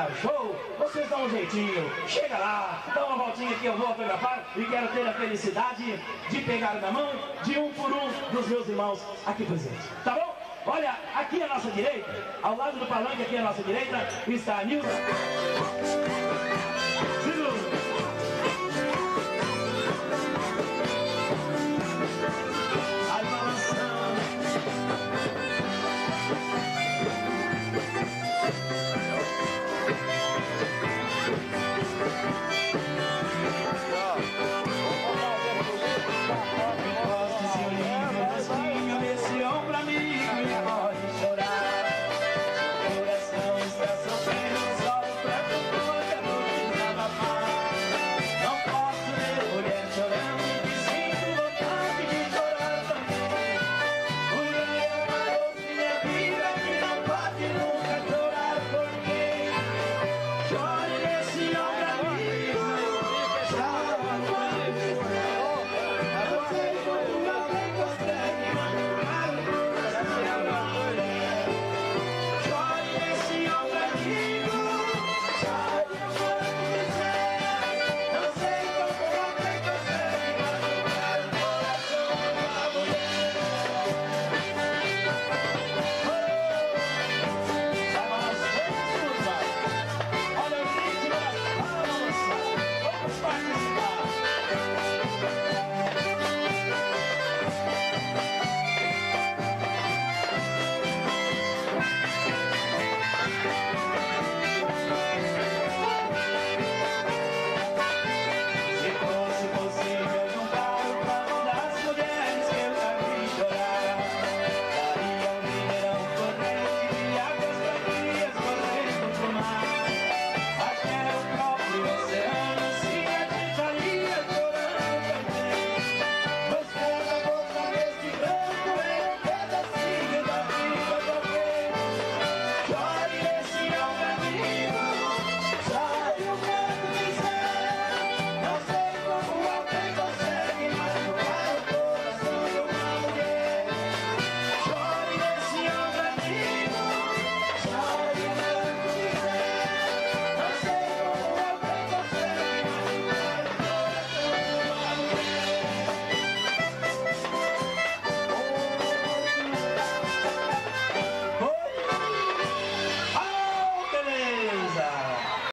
Dar Show, vocês dão um jeitinho, chega lá, dá uma voltinha que eu vou autografar e quero ter a felicidade de pegar na mão de um por um dos meus irmãos aqui presentes, tá bom? Olha, aqui à nossa direita, ao lado do palanque, aqui à nossa direita, está a Nilza.